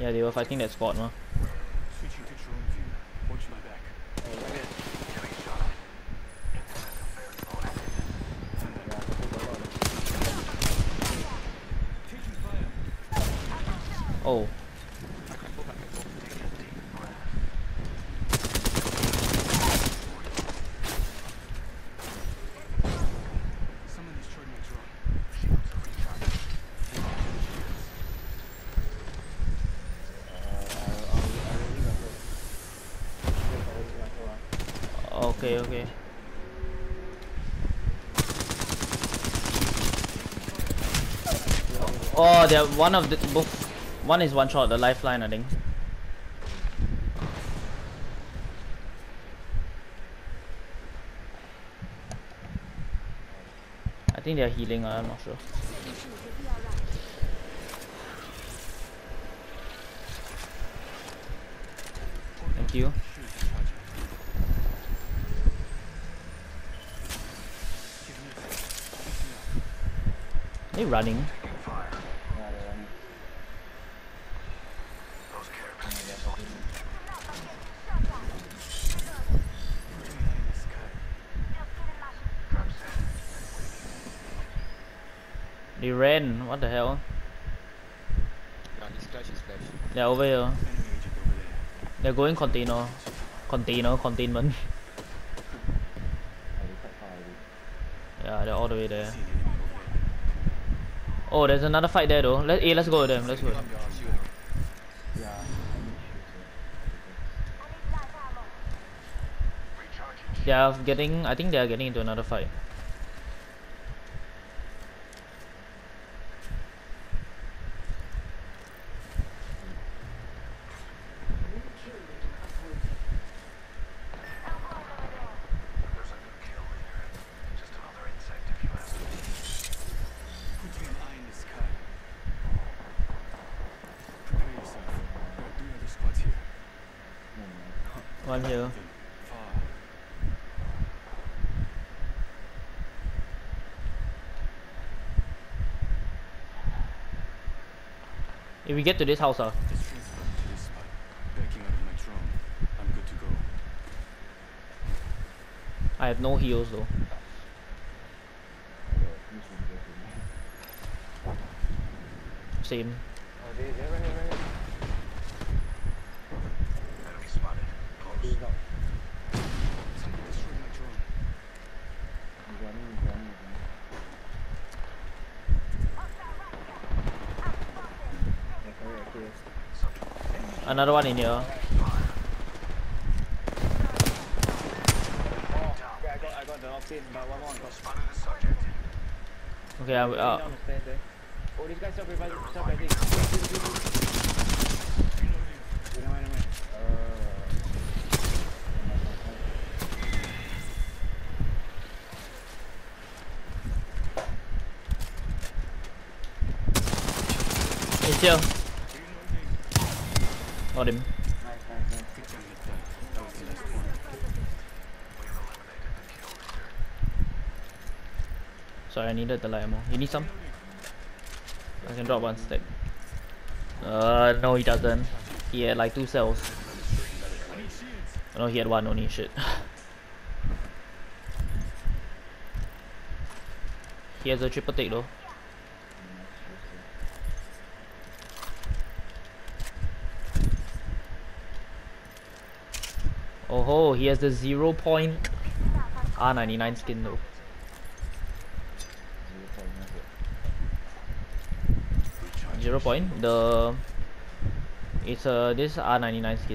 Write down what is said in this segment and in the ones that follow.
Yeah, they were fighting that squad, ma. Switching to drone view. Watch my back. Taking fire. Oh. Someone destroyed my drone. Okay, okay. Oh, they're one of the both. One is one shot, the lifeline, I think. I think they're healing, I'm not sure. Thank you. Are they running? They ran, what the hell? No, he's flash, he's flash. They're over here. Enemy agent over there. They're going container. Containment. Yeah, they're all the way there. See an enemy over there. Oh, there's another fight there though. Let's go with them, let's go with them. They are getting, I think they are getting into another fight. Putting an eye in the sky. Prepare yourself. There are 3 other squads here. One here. Far. If we get to this house, Just transfer to this spot. Backing out of my drone. I'm good to go. I have no heals though. Same. Someone destroyed my drone. Another one in here. I got the option, but one more. Okay, I'm Down the stairs there. Oh, this guy stop reviving. Stop reviving. Wait. He's here. Got him. Nice. Good job, hit that. That was the last one. Sorry, I needed the light ammo. You need some? I can drop one stack. No he doesn't. He had like 2 cells. No, he had 1 only, shit. He has a triple take though. Oh ho, he has the 0 point R99 skin though. 0 point? It's this R99 skin.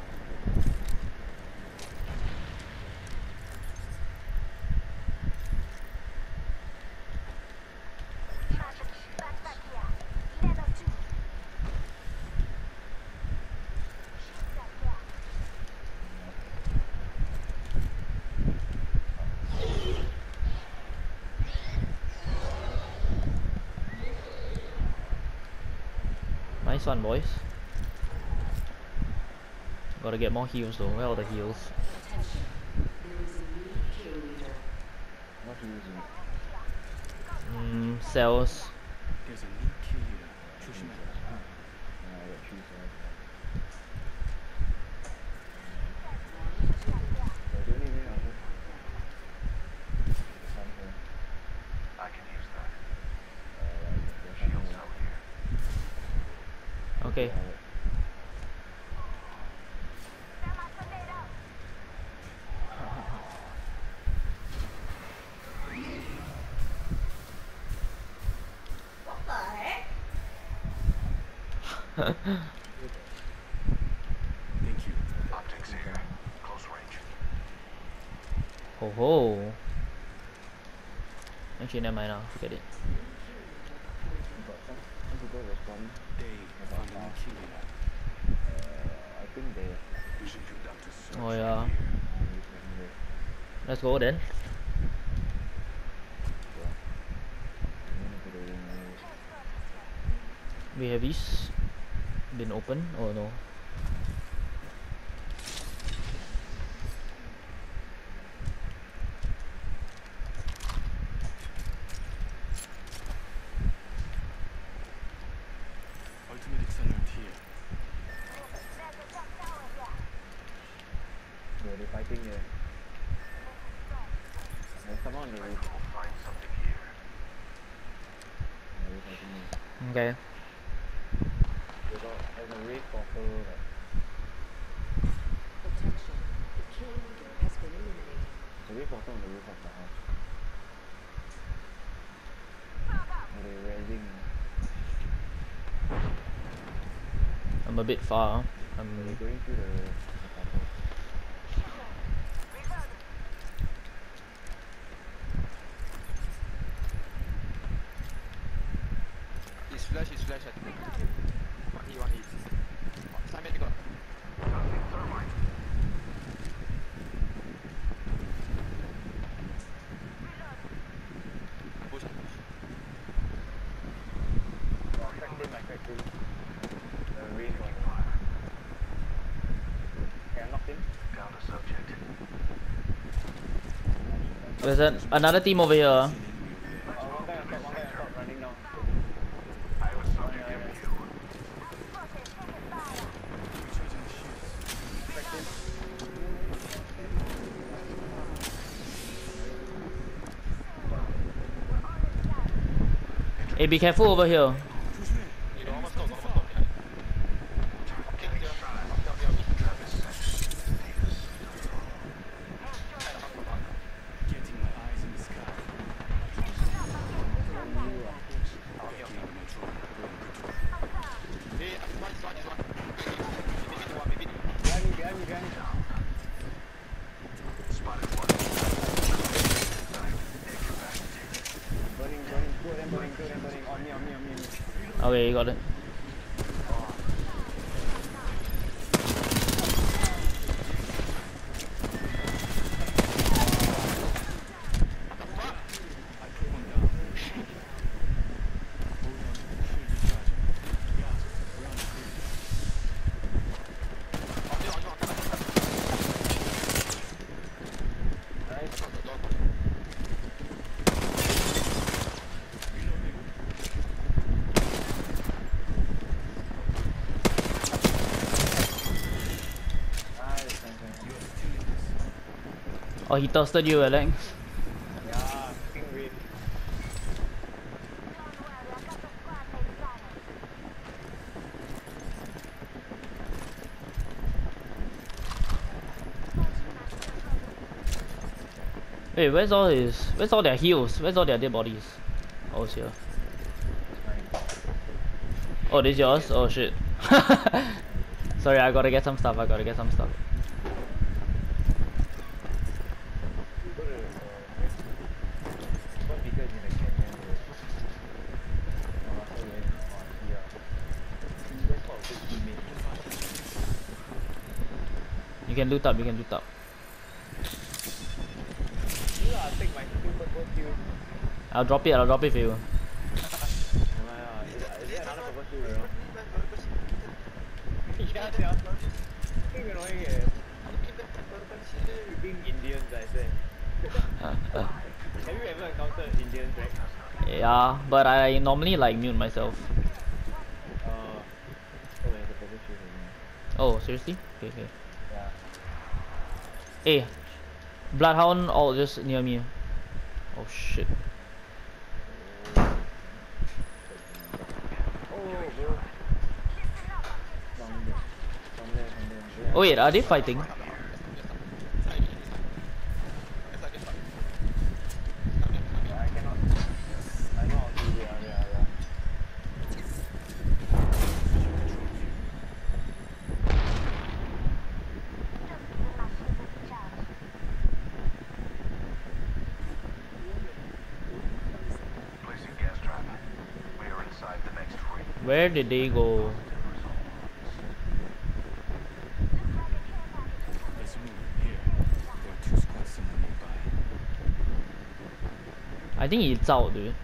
Nice one, boys. Gotta get more heals though. Where are the heals? Cells. There's a new kill leader. 조심해. Okay. Thank you. Optics here. Close range. Ho ho. Actually, never mind now. Forget it. Got some people responding. They found a new killing. I think they. We should conduct a search Oh yeah. here. Let's go then. We have these been open or no? Ultimate accelerant here. Yeah, they're fighting here. There's someone on the roof. We'll find something here. Yeah, they're fighting here. Okay. There's a raid portal. Like, Attention. The kill leader has been eliminated. there's a raid portal on the roof of the house. And they're raising. I'm a bit far. They're I'm going through the portal. His flash at me. One hit. Simon got. Push. Affecting. The raid one. Okay, I'm knocked in. Down to subject. there's another team over here. One guy on top running now. I have a subject in view. Recharging shields. Hey, be careful over here. Who's there? You know, almost got behind. Getting my eyes in the sky. Backing out of my drone. Hey, one. Maybe. Behind me. Spotted one. Burning. Two of them burning. On me. Okay, you got it. I put one down. Hold on. Shield recharging. Yeah, we're on the bridge. Nice. Reloading. Nice. You're still in this. Oh, he toasted you, Alex. Yeah, fucking raid. Wait, where's all their heals? Where's all their dead bodies? Oh, it's here. Oh, this yours? Oh shit. Sorry, I gotta get some stuff. Go to because in the canyon. You can loot up. Take my super purple kill. I'll drop it for you. Is there another purple kill around? Yeah, sia. Fucking annoying eh. Freaking Indians, I say. Have you ever encountered Indians, right? Yeah, but I normally like mute myself. Oh, there's a purple kill here. Oh, seriously? Okay. Yeah. Hey, Bloodhound all just near me. Oh shit. Oh, bro. Oh wait, are they fighting? I cannot. I know how to do it. Yeah. Placing gas trap. We are inside the next ring. Where did they go? Let's move here. There are 2 squads somewhere nearby. I think it's out, dude.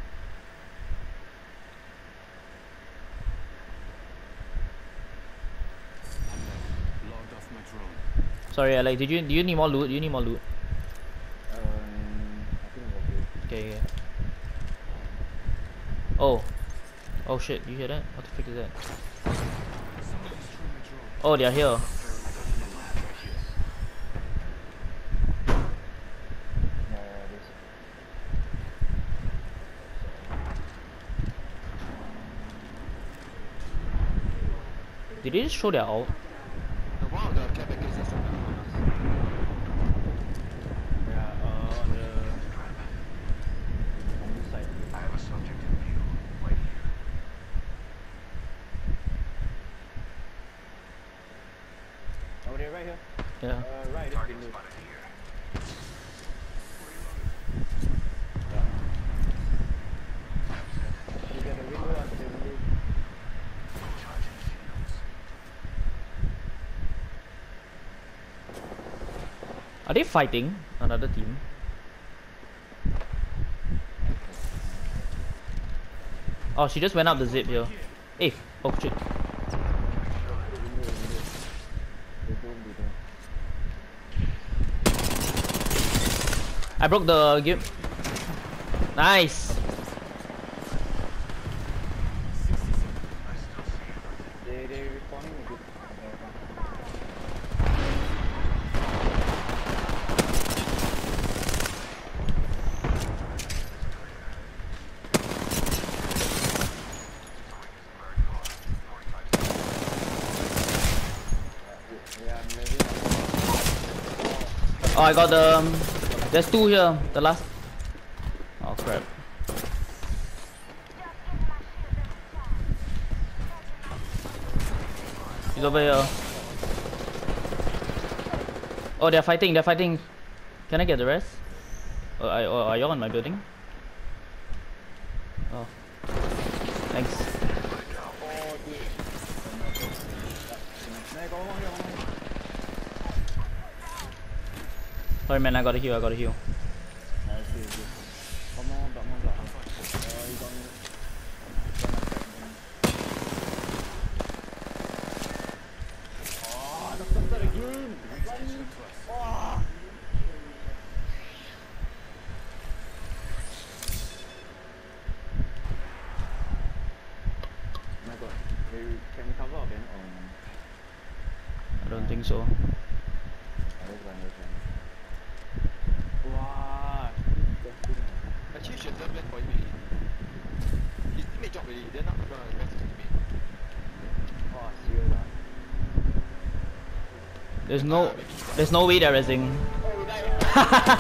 I'm back. Logged off my drone. Sorry, Alex. Do you need more loot? Do you need more loot? I think I'm okay. Okay. Oh. Oh shit, you hear that? What the frick is that? Someone destroyed my drone. Oh, they're here. Yeah, this. Did they just show their ult? No, one of the care package is on us. Yeah, on this side. I have a subject in view. Right here. Over there, right here. Yeah. Right. Target This window. spotted here. You get the window and the window. Charging shields. Are they fighting another team? Oh, she just went up the zip here. Hey, oh shit. I broke the game. Nice. They respawning a bit. Yeah, maybe. Oh, I got the. There's 2 here. The last. Oh crap. He's over here. Oh, they're fighting. They're fighting. Can I get the rest? Are you on my building? Oh. Thanks. Oh, dude. Này, có không hiểu không? Sorry man, I gotta heal. I see. Come on, drop. He's on. Oh, the thunder again! Oh! My god, can we cover again or I don't think so. let's run. Wow! Actually, should have left for him. His teammate dropped already. They're not gonna rest his teammate. Oh, serious ah? There's no way they're resing. Oh, we died! Oh,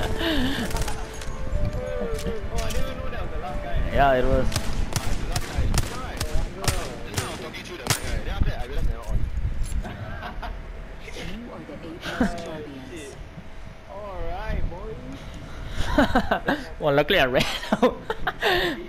I didn't even know that was the last guy. Yeah, it was. The last guy. Right. Just now I was talking through the mic, right? Then after that, I realized they're not on. You are the Apex champions. Alright, boys. Well, luckily I ran out.